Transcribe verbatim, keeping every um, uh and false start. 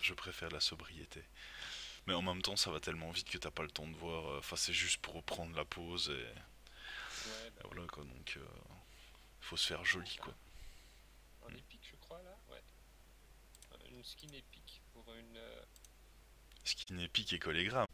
je préfère la sobriété. Mais en même temps, ça va tellement vite que t'as pas le temps de voir. euh, Enfin, c'est juste pour reprendre la pause et, et Ouais, bah oui. voilà quoi. Donc, euh, faut se faire joli Là, quoi. en épique, je crois, là. Ouais. Une skin épique pour une. euh, Skin épique et collégramme.